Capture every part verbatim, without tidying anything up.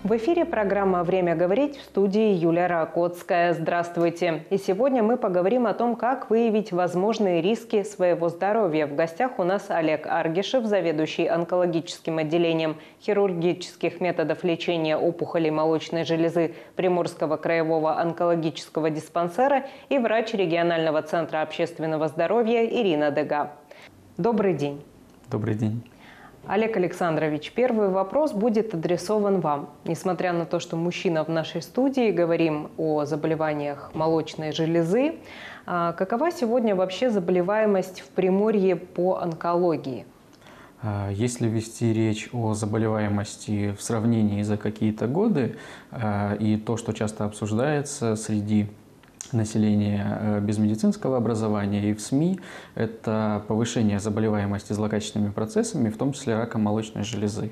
В эфире программа «Время говорить», в студии Юлия Ракотская. Здравствуйте. И сегодня мы поговорим о том, как выявить возможные риски своего здоровья. В гостях у нас Олег Аргишев, заведующий онкологическим отделением хирургических методов лечения опухолей молочной железы Приморского краевого онкологического диспансера и врач регионального центра общественного здоровья Ирина Дега. Добрый день. Добрый день. Олег Александрович, первый вопрос будет адресован вам. Несмотря на то, что мужчина в нашей студии, говорим о заболеваниях молочной железы, какова сегодня вообще заболеваемость в Приморье по онкологии? Если вести речь о заболеваемости в сравнении за какие-то годы, и то, что часто обсуждается среди населения без медицинского образования и в СМИ, это повышение заболеваемости злокачественными процессами, в том числе раком молочной железы.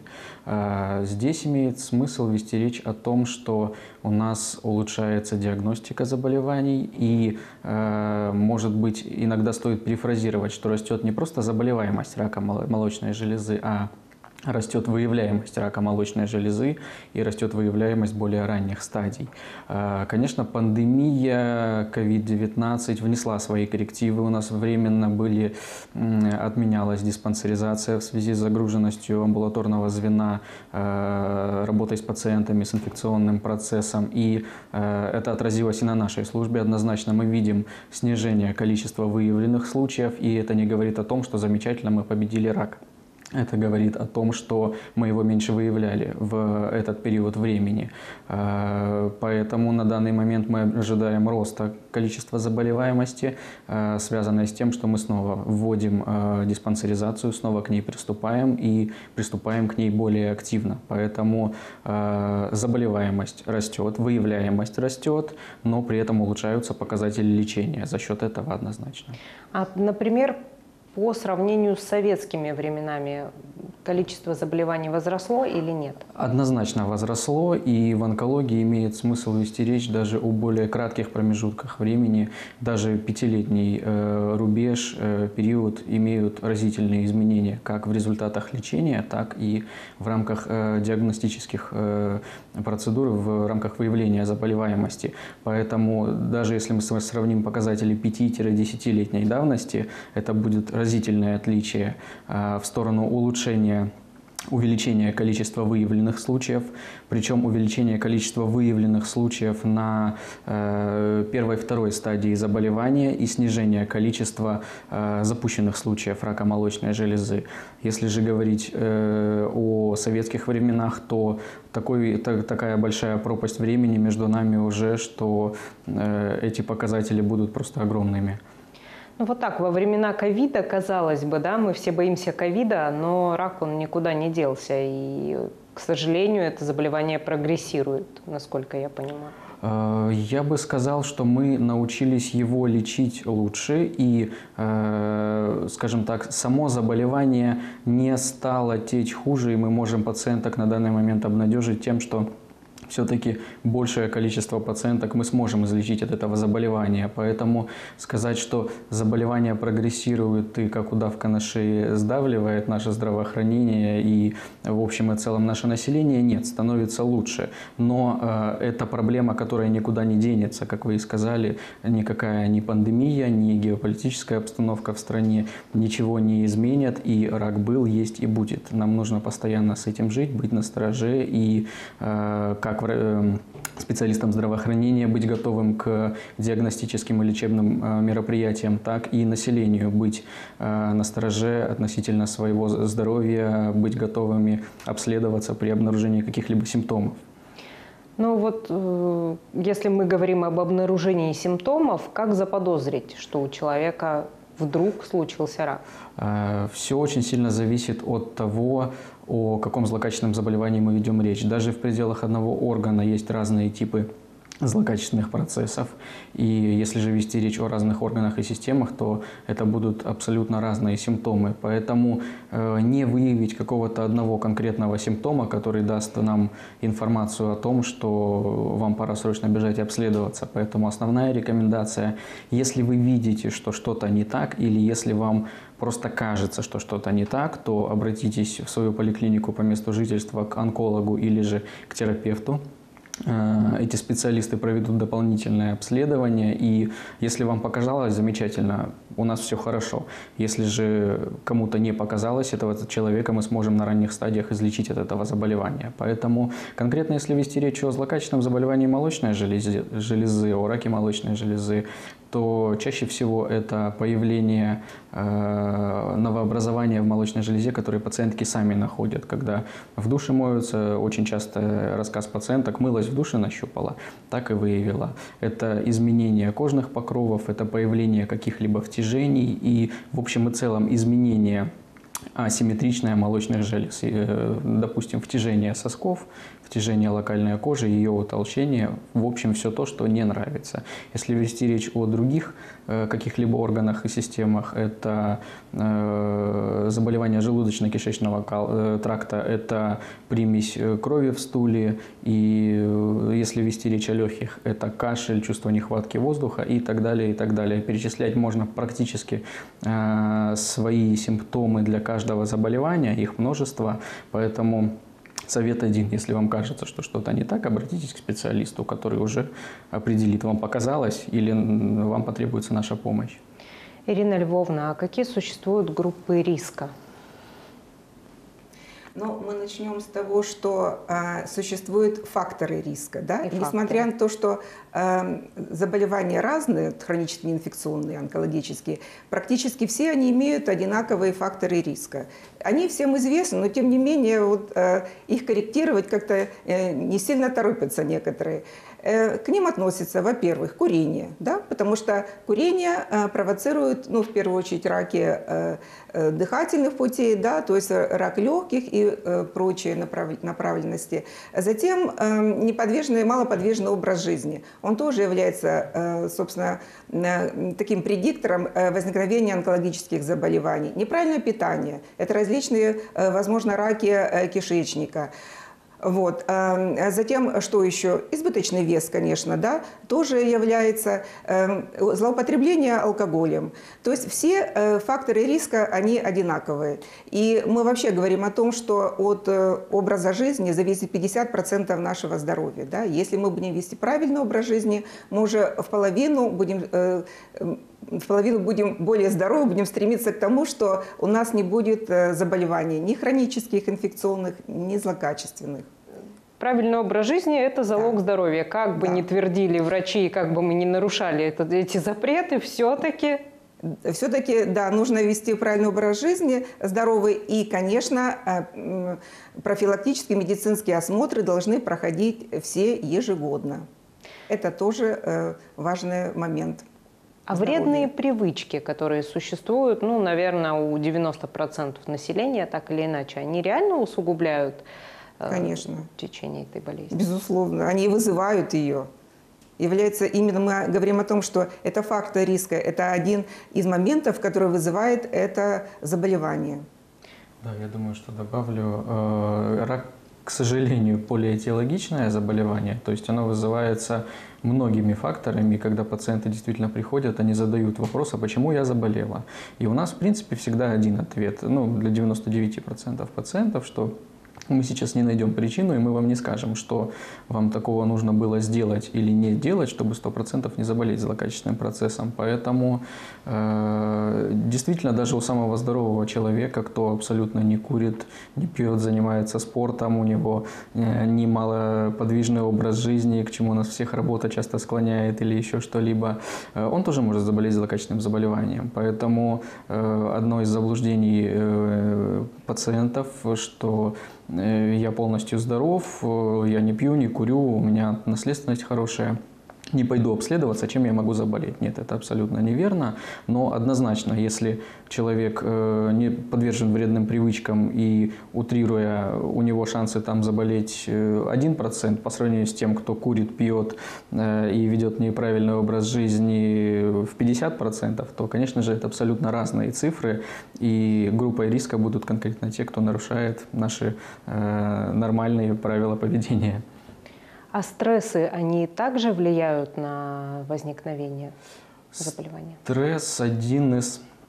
Здесь имеет смысл вести речь о том, что у нас улучшается диагностика заболеваний и, может быть, иногда стоит перефразировать, что растет не просто заболеваемость рака молочной железы, а растет выявляемость рака молочной железы и растет выявляемость более ранних стадий. Конечно, пандемия ковид девятнадцать внесла свои коррективы. У нас временно были, отменялась диспансеризация в связи с загруженностью амбулаторного звена, работой с пациентами с инфекционным процессом. И это отразилось и на нашей службе. Однозначно мы видим снижение количества выявленных случаев, и это не говорит о том, что замечательно мы победили рак. Это говорит о том, что мы его меньше выявляли в этот период времени. Поэтому на данный момент мы ожидаем роста количества заболеваемости, связанной с тем, что мы снова вводим диспансеризацию, снова к ней приступаем и приступаем к ней более активно. Поэтому заболеваемость растет, выявляемость растет, но при этом улучшаются показатели лечения за счет этого однозначно. А, например, по сравнению с советскими временами количество заболеваний возросло или нет? Однозначно возросло, и в онкологии имеет смысл вести речь даже о более кратких промежутках времени. Даже пятилетний э, рубеж, э, период имеют разительные изменения как в результатах лечения, так и в рамках э, диагностических э, процедур, в рамках выявления заболеваемости. Поэтому даже если мы сравним показатели пяти-десятилетней давности, это будет разительное отличие э, в сторону улучшения, увеличение количества выявленных случаев, причем увеличение количества выявленных случаев на э, первой и второй стадии заболевания и снижение количества э, запущенных случаев рака молочной железы. Если же говорить э, о советских временах, то такой, та, такая большая пропасть времени между нами уже, что э, эти показатели будут просто огромными. Ну вот так, во времена ковида, казалось бы, да, мы все боимся ковида, но рак, он никуда не делся. И, к сожалению, это заболевание прогрессирует, насколько я понимаю. Я бы сказал, что мы научились его лечить лучше, и, скажем так, само заболевание не стало течь хуже, и мы можем пациенток на данный момент обнадежить тем, что все-таки большее количество пациенток мы сможем излечить от этого заболевания. Поэтому сказать, что заболевание прогрессирует и как удавка на шее сдавливает наше здравоохранение и в общем и целом наше население, нет, становится лучше. Но э, это проблема, которая никуда не денется, как вы и сказали, никакая ни пандемия, ни геополитическая обстановка в стране ничего не изменят, и рак был, есть и будет. Нам нужно постоянно с этим жить, быть настороже и э, как специалистам здравоохранения быть готовым к диагностическим и лечебным мероприятиям, так и населению быть настороже относительно своего здоровья, быть готовыми обследоваться при обнаружении каких-либо симптомов. Ну вот, если мы говорим об обнаружении симптомов, как заподозрить, что у человека вдруг случился рак? Все очень сильно зависит от того, о каком злокачественном заболевании мы ведем речь. Даже в пределах одного органа есть разные типы злокачественных процессов. И если же вести речь о разных органах и системах, то это будут абсолютно разные симптомы. Поэтому э, не выявить какого-то одного конкретного симптома, который даст нам информацию о том, что вам пора срочно бежать и обследоваться. Поэтому основная рекомендация, если вы видите, что что-то не так, или если вам просто кажется, что что-то не так, то обратитесь в свою поликлинику по месту жительства к онкологу или же к терапевту. Эти специалисты проведут дополнительное обследование, и если вам показалось, замечательно, у нас все хорошо. Если же кому-то не показалось этого человека, мы сможем на ранних стадиях излечить от этого заболевания. Поэтому конкретно, если вести речь о злокачественном заболевании молочной железы, железы о раке молочной железы, то чаще всего это появление э, новообразования в молочной железе, которые пациентки сами находят. Когда в душе моются, очень часто рассказ пациенток: мылась в душе, нащупала, так и выявила. Это изменение кожных покровов, это появление каких-либо втяжений и, в общем и целом, изменение асимметричная молочных желез. Допустим, втяжение сосков, втяжение локальной кожи, ее утолщение, в общем, все то, что не нравится. Если вести речь о других каких-либо органах и системах, это заболевание желудочно-кишечного тракта, это примесь крови в стуле, и если вести речь о легких, это кашель, чувство нехватки воздуха и так далее, и так далее. Перечислять можно практически свои симптомы для каждого заболевания, их множество, поэтому совет один: если вам кажется, что что-то не так, обратитесь к специалисту, который уже определит, вам показалось или вам потребуется наша помощь. Ирина Львовна, а какие существуют группы риска? Но мы начнем с того, что э, существуют факторы риска. Да? И Несмотря факторы. на то, что э, заболевания разные, хронические, инфекционные, онкологические, практически все они имеют одинаковые факторы риска. Они всем известны, но тем не менее вот, э, их корректировать как-то э, не сильно торопятся некоторые. К ним относится, во-первых, курение, да, потому что курение э, провоцирует, ну, в первую очередь, раки э, э, дыхательных путей, да, то есть рак легких и э, прочие направ... направленности. Затем э, неподвижный, малоподвижный образ жизни. Он тоже является, э, собственно, э, таким предиктором э, возникновения онкологических заболеваний. Неправильное питание – это различные, э, возможно, раки э, кишечника. Вот. Затем, что еще? Избыточный вес, конечно, да, тоже является злоупотребление алкоголем. То есть все факторы риска, они одинаковые. И мы вообще говорим о том, что от образа жизни зависит пятьдесят процентов нашего здоровья. Да? Если мы будем вести правильный образ жизни, мы уже в половину будем... в половину будем более здоровы, будем стремиться к тому, что у нас не будет заболеваний ни хронических, инфекционных, ни злокачественных. Правильный образ жизни – это залог Да. здоровья. Как бы Да. ни твердили вврачи, как бы мы ни нарушали это, эти запреты, все-таки… Все-таки, да, нужно вести правильный образ жизни, здоровый. И, конечно, профилактические медицинские осмотры должны проходить все ежегодно. Это тоже важный момент. А Здоровье. вредные привычки, которые существуют, ну, наверное, у девяноста процентов населения, так или иначе, они реально усугубляют э, Конечно. течение этой болезни? Безусловно, они вызывают ее. Является, именно мы говорим о том, что это фактор риска, это один из моментов, который вызывает это заболевание. Да, я думаю, что добавлю. Э, рак, к сожалению, полиэтиологичное заболевание, то есть оно вызывается многими факторами, и когда пациенты действительно приходят, они задают вопрос: а почему я заболела? И у нас, в принципе, всегда один ответ, ну, для девяноста девяти процентов пациентов, что мы сейчас не найдем причину, и мы вам не скажем, что вам такого нужно было сделать или не делать, чтобы сто процентов не заболеть злокачественным процессом. Поэтому э, действительно даже у самого здорового человека, кто абсолютно не курит, не пьет, занимается спортом, у него э, не малоподвижный образ жизни, к чему нас всех работа часто склоняет или еще что-либо, э, он тоже может заболеть злокачественным заболеванием. Поэтому э, одно из заблуждений э, пациентов, что я полностью здоров, я не пью, не курю, у меня наследственность хорошая, не пойду обследоваться, чем я могу заболеть. Нет, это абсолютно неверно, но однозначно, если человек не подвержен вредным привычкам и, утрируя, у него шансы там заболеть один процент по сравнению с тем, кто курит, пьет и ведет неправильный образ жизни в пятьдесят процентов, то, конечно же, это абсолютно разные цифры, и группой риска будут конкретно те, кто нарушает наши нормальные правила поведения. А стрессы, они также влияют на возникновение заболевания? Стресс один из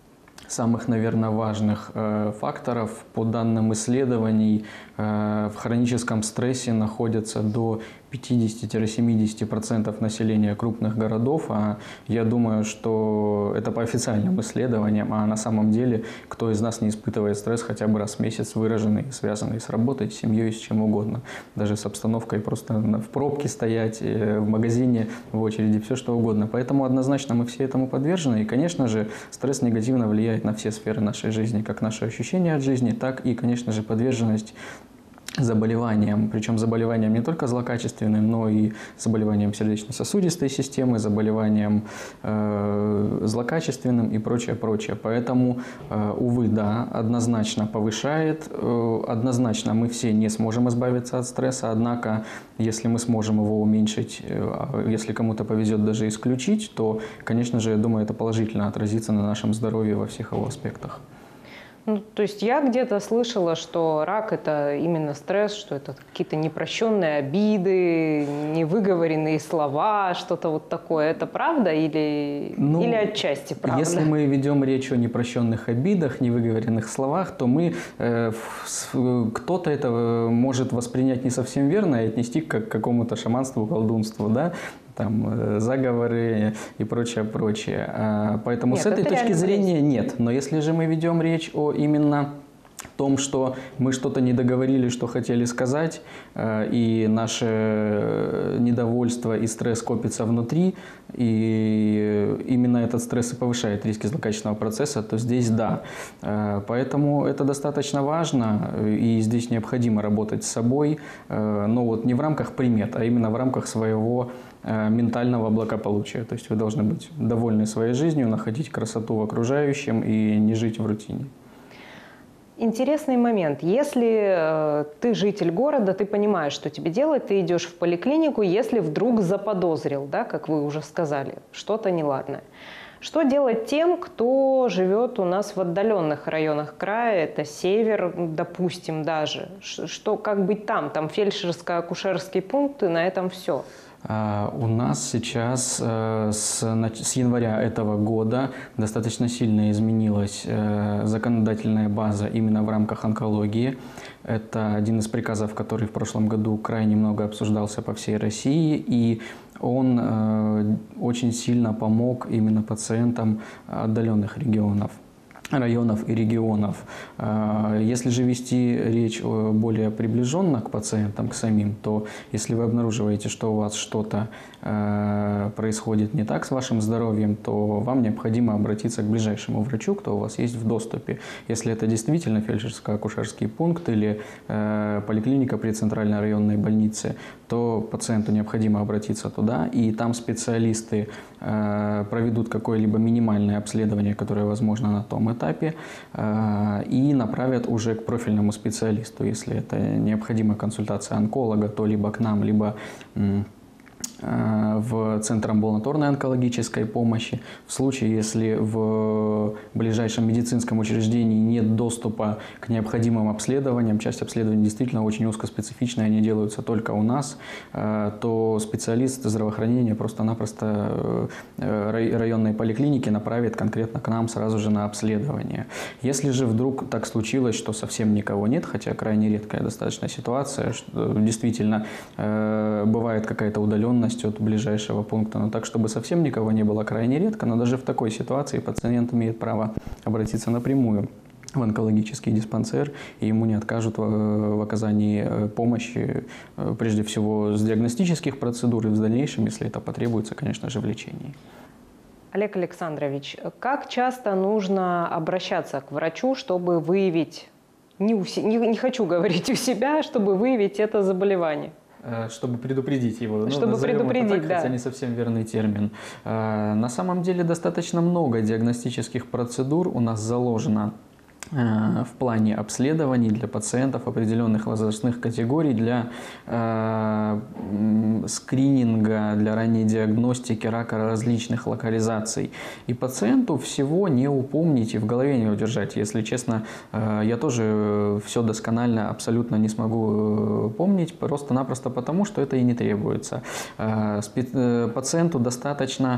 самых, наверное, важных э, факторов. По данным исследований, э, в хроническом стрессе находятся до пятидесяти-семидесяти процентов населения крупных городов, а я думаю, что это по официальным исследованиям, а на самом деле кто из нас не испытывает стресс хотя бы раз в месяц, выраженный, связанный с работой, с семьей, с чем угодно, даже с обстановкой просто в пробке стоять, в магазине, в очереди, все что угодно. Поэтому однозначно мы все этому подвержены, и, конечно же, стресс негативно влияет на все сферы нашей жизни, как наши ощущения от жизни, так и, конечно же, подверженность заболеваниям, причем заболеваниям не только злокачественным, но и заболеваниям сердечно-сосудистой системы, заболеваниям э, злокачественным и прочее, прочее. Поэтому, э, увы, да, однозначно повышает, э, однозначно мы все не сможем избавиться от стресса, однако, если мы сможем его уменьшить, э, если кому-то повезет даже исключить, то, конечно же, я думаю, это положительно отразится на нашем здоровье во всех его аспектах. Ну, то есть я где-то слышала, что рак – это именно стресс, что это какие-то непрощенные обиды, невыговоренные слова, что-то вот такое. Это правда или, ну, или отчасти правда? Если мы ведем речь о непрощенных обидах, невыговоренных словах, то мы, э, кто-то это может воспринять не совсем верно и отнести к какому-то шаманству, колдунству, да? Там, заговоры и прочее, прочее. Поэтому нет, с этой точки зрения нет. Но если же мы ведем речь о именно том, что мы что-то не договорили, что хотели сказать, и наше недовольство и стресс копится внутри, и именно этот стресс и повышает риски злокачественного процесса, то здесь да. Поэтому это достаточно важно, и здесь необходимо работать с собой, но вот не в рамках примет, а именно в рамках своего ментального благополучия. То есть вы должны быть довольны своей жизнью, находить красоту в окружающем и не жить в рутине. Интересный момент. Если э, ты житель города, ты понимаешь, что тебе делать, ты идешь в поликлинику, если вдруг заподозрил, да, как вы уже сказали, что-то неладное. Что делать тем, кто живет у нас в отдаленных районах края, это север, допустим, даже? Что, как быть там? Там фельдшерско-акушерские пункты, на этом все. У нас сейчас с января этого года достаточно сильно изменилась законодательная база именно в рамках онкологии. Это один из приказов, который в прошлом году крайне много обсуждался по всей России, и он очень сильно помог именно пациентам отдаленных регионов. районов и регионов. Если же вести речь более приближенно к пациентам, к самим, то если вы обнаруживаете, что у вас что-то происходит не так с вашим здоровьем, то вам необходимо обратиться к ближайшему врачу, кто у вас есть в доступе. Если это действительно фельдшерско-акушерский пункт или поликлиника при центральной районной больнице, то пациенту необходимо обратиться туда, и там специалисты проведут какое-либо минимальное обследование, которое возможно на том этапе, и направят уже к профильному специалисту. Если это необходима консультация онколога, то либо к нам, либо в Центр амбулаторной онкологической помощи. В случае, если в ближайшем медицинском учреждении нет доступа к необходимым обследованиям, часть обследований действительно очень узкоспецифичная, они делаются только у нас, то специалист здравоохранения просто-напросто районной поликлиники направит конкретно к нам сразу же на обследование. Если же вдруг так случилось, что совсем никого нет, хотя крайне редкая достаточно ситуация, что действительно бывает какая-то удаленность от ближайшего пункта, но так, чтобы совсем никого не было, крайне редко, но даже в такой ситуации пациент имеет право обратиться напрямую в онкологический диспансер, и ему не откажут в, в оказании помощи, прежде всего с диагностических процедур, и в дальнейшем, если это потребуется, конечно же, в лечении. Олег Александрович, как часто нужно обращаться к врачу, чтобы выявить, не, у, не, не хочу говорить у себя, чтобы выявить это заболевание? Чтобы предупредить его. Чтобы ну, предупредить, это так, да. Хотя не совсем верный термин. На самом деле достаточно много диагностических процедур у нас заложено в плане обследований для пациентов определенных возрастных категорий, для э, скрининга, для ранней диагностики рака различных локализаций. И пациенту всего не упомнить и в голове не удержать. Если честно, э, я тоже все досконально абсолютно не смогу помнить, просто-напросто потому, что это и не требуется. Э, спе- э, пациенту достаточно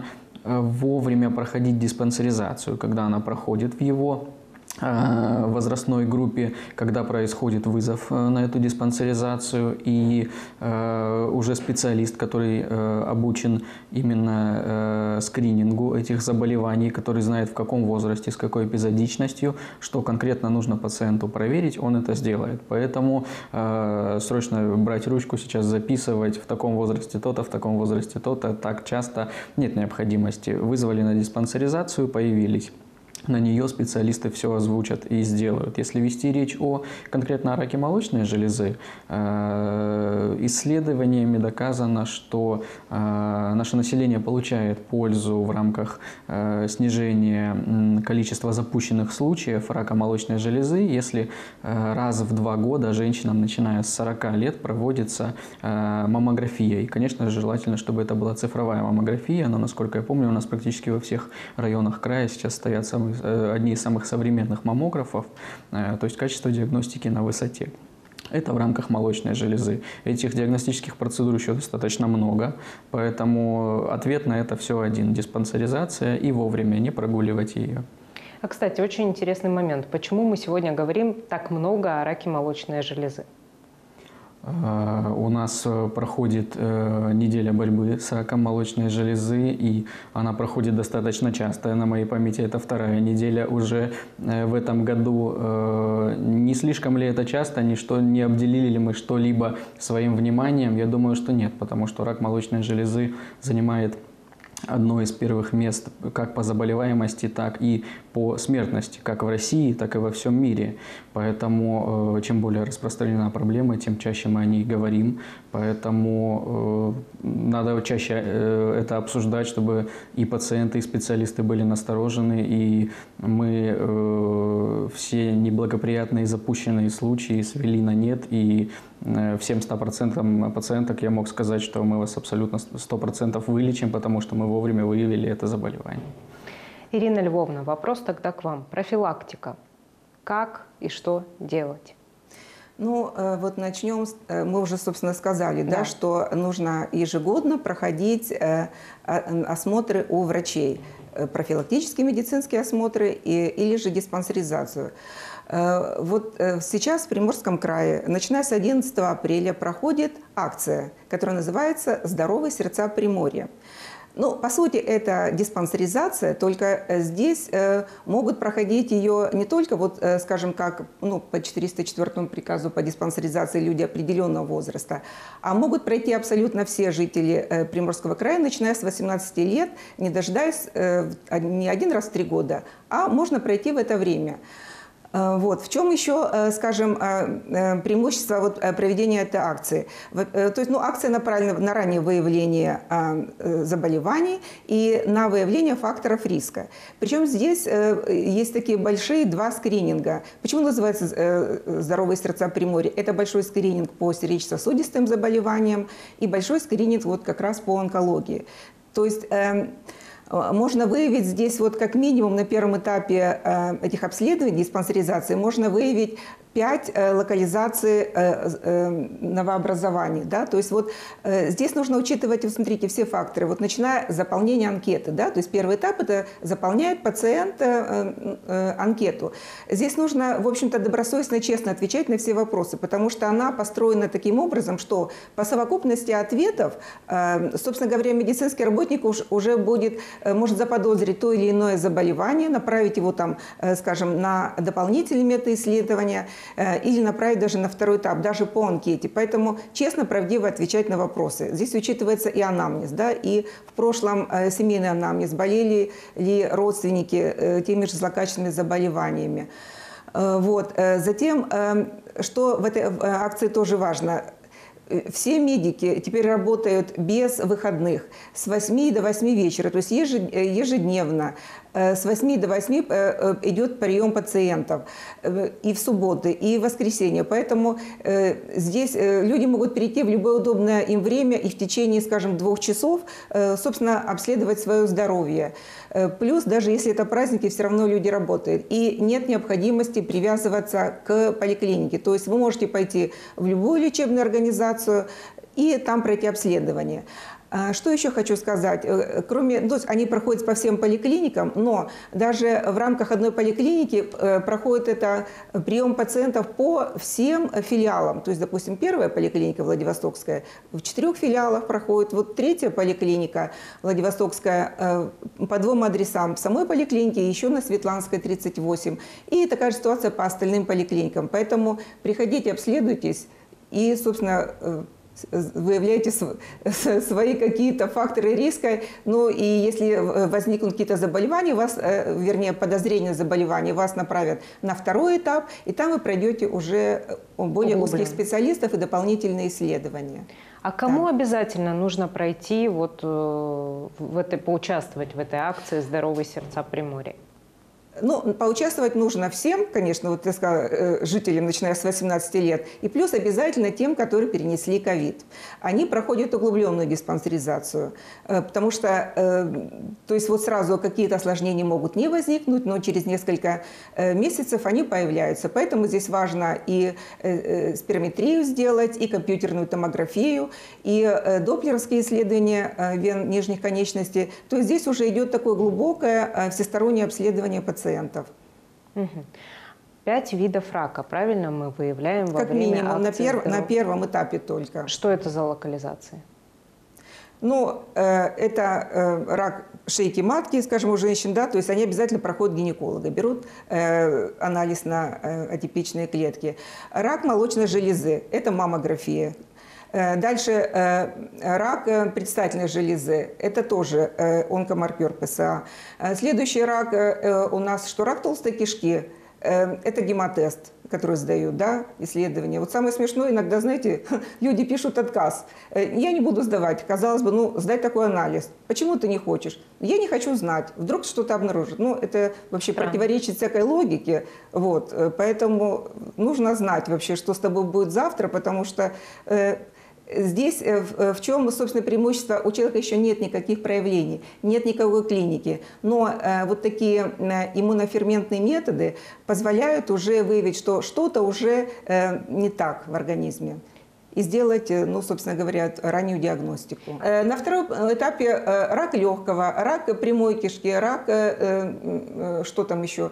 вовремя проходить диспансеризацию, когда она проходит в его возрастной группе, когда происходит вызов на эту диспансеризацию, и э, уже специалист, который э, обучен именно э, скринингу этих заболеваний, который знает, в каком возрасте, с какой эпизодичностью, что конкретно нужно пациенту проверить, он это сделает. Поэтому э, срочно брать ручку, сейчас записывать в таком возрасте то-то, в таком возрасте то-то, так часто нет необходимости. Вызвали на диспансеризацию, появились. На нее специалисты все озвучат и сделают. Если вести речь о конкретно о раке молочной железы, исследованиями доказано, что наше население получает пользу в рамках снижения количества запущенных случаев рака молочной железы, если раз в два года женщинам, начиная с сорока лет, проводится маммография. И, конечно, желательно, чтобы это была цифровая маммография, но, насколько я помню, у нас практически во всех районах края сейчас стоят самые одни из самых современных маммографов, то есть качество диагностики на высоте. Это в рамках молочной железы. Этих диагностических процедур еще достаточно много, поэтому ответ на это все один – диспансеризация и вовремя не прогуливать ее. А, кстати, очень интересный момент. Почему мы сегодня говорим так много о раке молочной железы? У нас проходит неделя борьбы с раком молочной железы, и она проходит достаточно часто. На моей памяти это вторая неделя уже в этом году. Не слишком ли это часто? Ничто, не обделили ли мы что-либо своим вниманием? Я думаю, что нет, потому что рак молочной железы занимает одно из первых мест как по заболеваемости, так и по смертности, как в России, так и во всем мире. Поэтому э, чем более распространена проблема, тем чаще мы о ней говорим. Поэтому э, надо чаще э, это обсуждать, чтобы и пациенты, и специалисты были насторожены, и мы э, все неблагоприятные запущенные случаи свели на нет. И э, всем ста процентам пациенток я мог сказать, что мы вас абсолютно сто процентов вылечим, потому что мы вовремя выявили это заболевание. Ирина Львовна, вопрос тогда к вам. Профилактика. Как и что делать? Ну, вот начнем, мы уже, собственно, сказали, да. Да, что нужно ежегодно проходить осмотры у врачей, профилактические медицинские осмотры или же диспансеризацию. Вот сейчас в Приморском крае, начиная с одиннадцатого апреля, проходит акция, которая называется «Здоровые сердца Приморья». Ну, по сути, это диспансеризация, только здесь э, могут проходить ее не только, вот, э, скажем, как ну, по четыреста четвёртому приказу по диспансеризации люди определенного возраста, а могут пройти абсолютно все жители э, Приморского края, начиная с восемнадцати лет, не дожидаясь э, не один раз в три года, а можно пройти в это время. Вот. В чем еще, скажем, преимущество вот проведения этой акции? То есть, ну, акция направлена на раннее выявление заболеваний и на выявление факторов риска. Причем здесь есть такие большие два скрининга. Почему называется «Здоровые сердца Приморья»? Это большой скрининг по сердечно-сосудистым заболеваниям и большой скрининг вот как раз по онкологии. То есть можно выявить здесь вот как минимум на первом этапе э, этих обследований, диспансеризации, можно выявить пять э, локализаций э, э, новообразований. Да? То есть вот э, здесь нужно учитывать, вот смотрите, все факторы. Вот начиная с заполнения анкеты. Да? То есть первый этап – это заполняет пациент э, э, анкету. Здесь нужно, в общем-то, добросовестно, честно отвечать на все вопросы, потому что она построена таким образом, что по совокупности ответов, э, собственно говоря, медицинский работник уж, уже будет может заподозрить то или иное заболевание, направить его там, скажем, на дополнительные методы исследования или направить даже на второй этап, даже по анкете. Поэтому честно, правдиво отвечать на вопросы. Здесь учитывается и анамнез, да, и в прошлом семейный анамнез, болели ли родственники теми же злокачественными заболеваниями. Вот. Затем, что в этой акции тоже важно, все медики теперь работают без выходных с восьми до восьми вечера, то есть ежедневно. С восьми до восьми идет прием пациентов и в субботы, и в воскресенье. Поэтому здесь люди могут перейти в любое удобное им время и в течение, скажем, двух часов, собственно, обследовать свое здоровье. Плюс, даже если это праздники, все равно люди работают. И нет необходимости привязываться к поликлинике. То есть вы можете пойти в любую лечебную организацию и там пройти обследование. Что еще хочу сказать? Кроме, то есть они проходят по всем поликлиникам, но даже в рамках одной поликлиники проходит это прием пациентов по всем филиалам. То есть, допустим, первая поликлиника Владивостокская в четырех филиалах проходит, вот третья поликлиника Владивостокская по двум адресам в самой поликлинике и еще на Светланской тридцать восемь. И такая же ситуация по остальным поликлиникам. Поэтому приходите, обследуйтесь и, собственно, выявляете свои какие-то факторы риска, ну и если возникнут какие-то заболевания, вас, вернее, подозрение заболевания, вас направят на второй этап, и там вы пройдете уже более узких специалистов и дополнительные исследования. А кому да. обязательно нужно пройти, вот, в этой, поучаствовать в этой акции «Здоровые сердца Приморья»? Ну, поучаствовать нужно всем, конечно, вот я сказала, жителям, начиная с восемнадцати лет, и плюс обязательно тем, которые перенесли ковид. Они проходят углубленную диспансеризацию, потому что, то есть вот сразу какие-то осложнения могут не возникнуть, но через несколько месяцев они появляются. Поэтому здесь важно и спирометрию сделать, и компьютерную томографию, и доплеровские исследования вен нижних конечностей. То есть здесь уже идет такое глубокое всестороннее обследование пациентов. Угу. Пять видов рака, правильно, мы выявляем во как время минимум, на, пер, здоровья. на первом этапе только. Что это за локализации? Ну, э, это э, рак шейки матки, скажем, у женщин, да, то есть они обязательно проходят гинеколога, берут э, анализ на э, атипичные клетки. Рак молочной железы – это маммография. Дальше э, рак предстательной железы, это тоже э, онкомаркер ПСА. Следующий рак э, у нас, что рак толстой кишки, э, это гемотест, который сдают, да, исследования. Вот самое смешное, иногда, знаете, люди пишут отказ. Я не буду сдавать. Казалось бы, ну, сдать такой анализ. Почему ты не хочешь? Я не хочу знать. Вдруг что-то обнаружат. Ну, это вообще да. противоречит всякой логике. Вот. Поэтому нужно знать вообще, что с тобой будет завтра, потому что... Э, Здесь в чем, собственно, преимущество? У человека еще нет никаких проявлений, нет никакой клиники. Но вот такие иммуноферментные методы позволяют уже выявить, что что-то уже не так в организме. И сделать, ну, собственно говоря, раннюю диагностику. На втором этапе рак легкого, рак прямой кишки, рак, что там еще,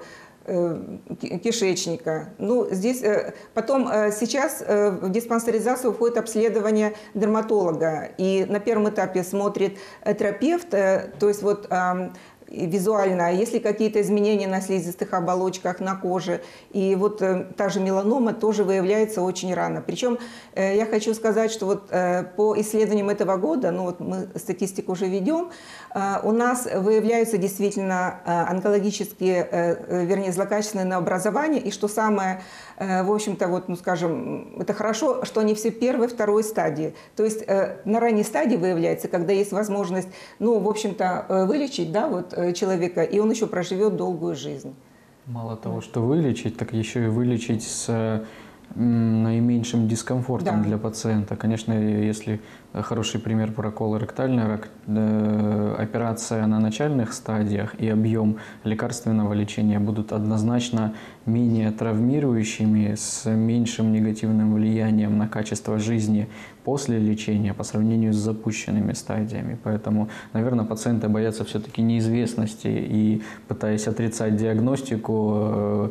кишечника. Ну, здесь, потом сейчас в диспансеризацию входит обследование дерматолога. И на первом этапе смотрит терапевт, то есть вот визуально, если какие-то изменения на слизистых оболочках, на коже. И вот э, та же меланома тоже выявляется очень рано. Причем э, я хочу сказать, что вот э, по исследованиям этого года, ну вот мы статистику уже ведем, э, у нас выявляются действительно э, онкологические, э, вернее, злокачественные новообразования. И что самое, э, в общем-то, вот, ну скажем, это хорошо, что они все первой, второй стадии. То есть э, на ранней стадии выявляется, когда есть возможность, ну, в общем-то, э, вылечить, да, вот, человека, и он еще проживет долгую жизнь. Мало того, что вылечить, так еще и вылечить с наименьшим дискомфортом да. для пациента. Конечно, если хороший пример про колоректальный рак, операция на начальных стадиях и объем лекарственного лечения будут однозначно менее травмирующими, с меньшим негативным влиянием на качество жизни после лечения по сравнению с запущенными стадиями. Поэтому, наверное, пациенты боятся все-таки неизвестности и, пытаясь отрицать диагностику,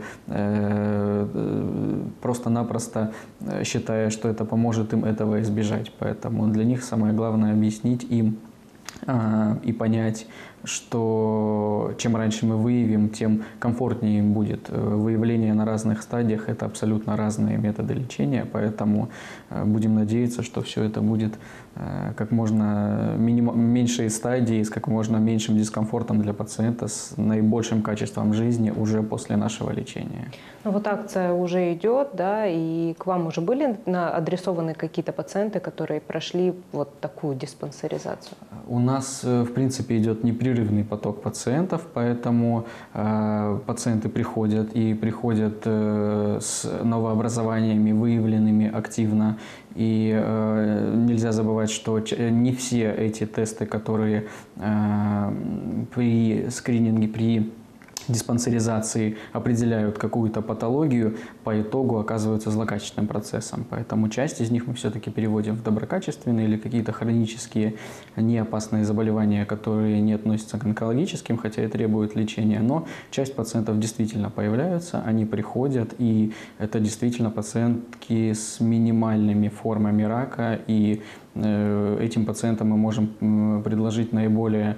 просто-напросто считая, что это поможет им этого избежать. Поэтому для них самое главное объяснить им и понять, что чем раньше мы выявим, тем комфортнее им будет. Выявление на разных стадиях – это абсолютно разные методы лечения, поэтому будем надеяться, что все это будет как можно миним... меньшие стадии, с как можно меньшим дискомфортом для пациента, с наибольшим качеством жизни уже после нашего лечения. Ну, вот акция уже идет, да, и к вам уже были адресованы какие-то пациенты, которые прошли вот такую диспансеризацию? У нас, в принципе, идет непрерывный поток пациентов, поэтому э, пациенты приходят и приходят э, с новообразованиями, выявленными активно. И э, нельзя забывать, что не все эти тесты, которые э, при скрининге, при диспансеризации определяют какую-то патологию, по итогу оказываются злокачественным процессом. Поэтому часть из них мы все-таки переводим в доброкачественные или какие-то хронические неопасные заболевания, которые не относятся к онкологическим, хотя и требуют лечения. Но часть пациентов действительно появляются, они приходят, и это действительно пациентки с минимальными формами рака, и этим пациентам мы можем предложить наиболее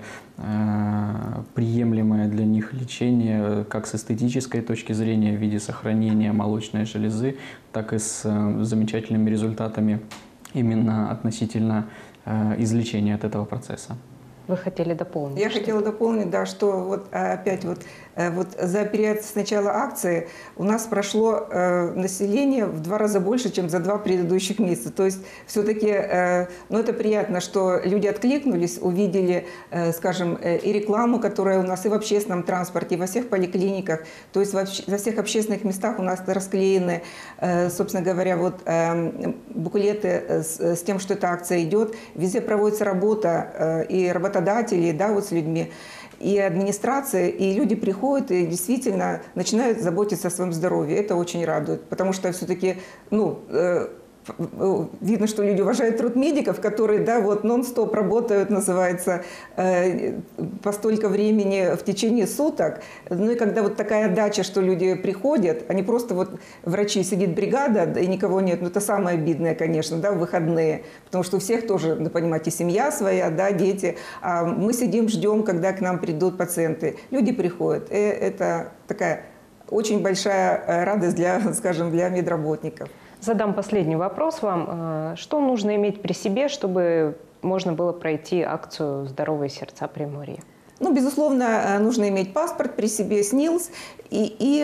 приемлемое для них лечение как с эстетической точки зрения в виде сохранения молочной железы, так и с замечательными результатами именно относительно излечения от этого процесса. Вы хотели дополнить? Я хотела дополнить, да, что вот опять вот, вот за период с начала акции у нас прошло э, население в два раза больше, чем за два предыдущих месяца. То есть все-таки, э, ну это приятно, что люди откликнулись, увидели, э, скажем, э, и рекламу, которая у нас и в общественном транспорте, и во всех поликлиниках, то есть во, во всех общественных местах у нас расклеены, э, собственно говоря, вот э, буклеты с, с тем, что эта акция идет. Везде проводится работа, э, и работа работодателей, да, вот с людьми, и администрация, и люди приходят и действительно начинают заботиться о своем здоровье. Это очень радует, потому что все-таки, ну, э, видно, что люди уважают труд медиков, которые, да, вот нон-стоп работают, называется, э, по столько времени в течение суток. Ну и когда вот такая отдача, что люди приходят, они просто вот, врачи, сидит бригада, и никого нет, ну это самое обидное, конечно, да, в выходные, потому что у всех тоже, ну, понимаете, семья своя, да, дети, а мы сидим, ждем, когда к нам придут пациенты. Люди приходят, и это такая очень большая радость для, скажем, для медработников. Задам последний вопрос вам. Что нужно иметь при себе, чтобы можно было пройти акцию «Здоровые сердца Приморья»? Ну, безусловно, нужно иметь паспорт при себе, СНИЛС и, и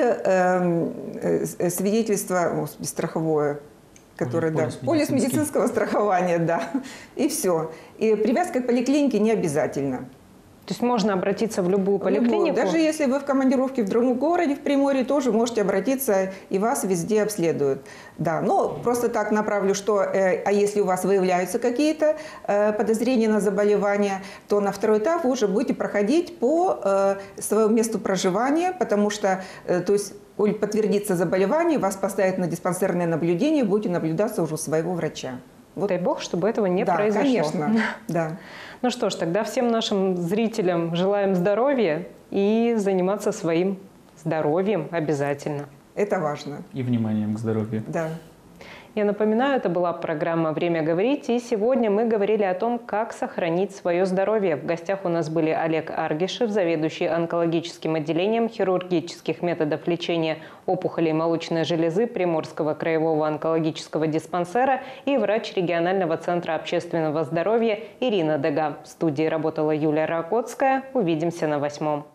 э, свидетельство, господи, страховое, которое, полис, да, полис медицинского страхования, да, и все. И привязка к поликлинике не обязательно. То есть можно обратиться в любую поликлинику? Любую. Даже если вы в командировке в другом городе, в Приморье, тоже можете обратиться, и вас везде обследуют. Да, но просто так направлю, что, э, а если у вас выявляются какие-то э, подозрения на заболевание, то на второй этап вы уже будете проходить по э, своему месту проживания, потому что, э, то есть, подтвердится заболевание, вас поставят на диспансерное наблюдение, будете наблюдаться уже у своего врача. Вот. Дай бог, чтобы этого не да, произошло. Конечно, да. Ну что ж, тогда всем нашим зрителям желаем здоровья и заниматься своим здоровьем обязательно. Это важно. И вниманием к здоровью. Да. Я напоминаю, это была программа «Время говорить», и сегодня мы говорили о том, как сохранить свое здоровье. В гостях у нас были Олег Аргишев, заведующий онкологическим отделением хирургических методов лечения опухолей молочной железы Приморского краевого онкологического диспансера, и врач регионального центра общественного здоровья Ирина Дега. В студии работала Юлия Ракотская. Увидимся на восьмом.